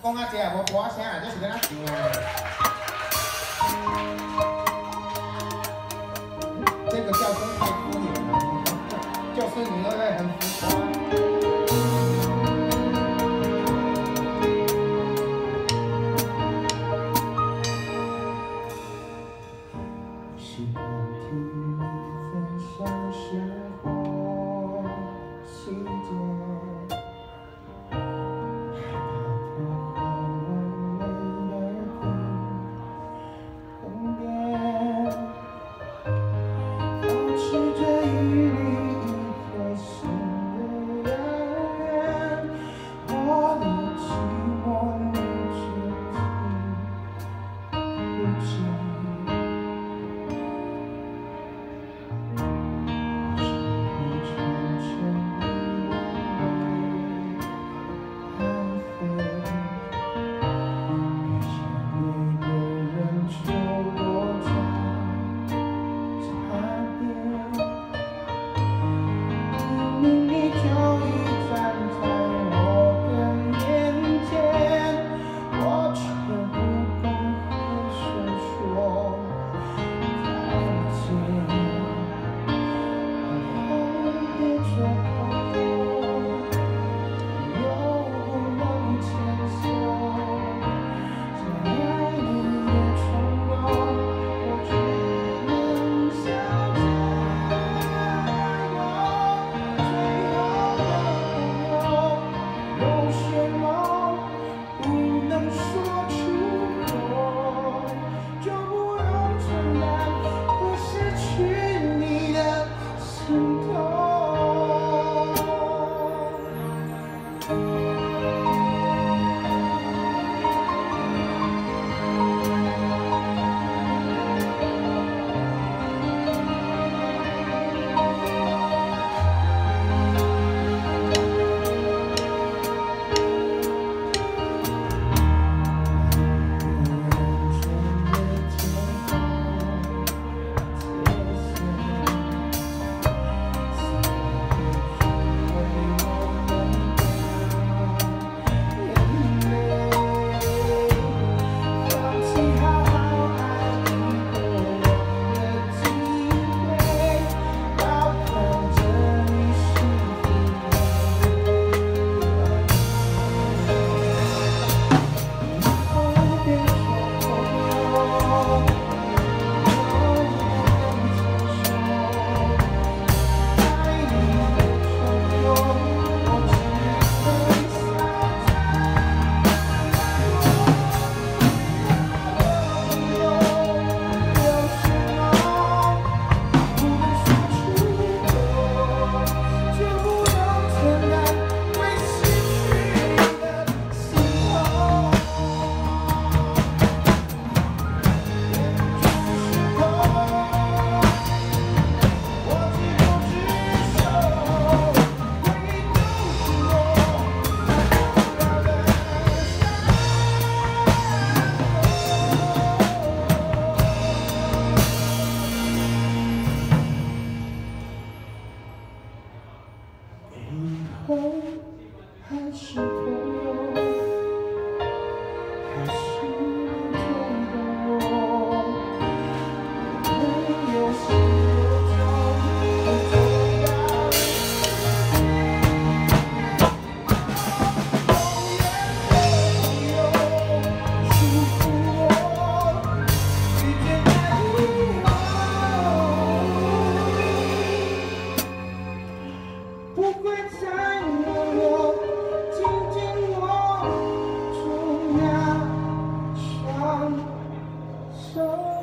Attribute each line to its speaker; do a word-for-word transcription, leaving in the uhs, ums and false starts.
Speaker 1: 讲啊，这也无歌声啊，这是在哪唱啊？这个叫声太敷衍了，就是你那个很浮夸。 习惯听你分享生活细节，害怕破坏完美的分辨，保持着与你一颗心的遥远，我的寂寞你却听不见。 还是朋友，还是你真懂我，没有心有痛，不重要。永远都有祝福我，遇见他以后，不会再问我。 So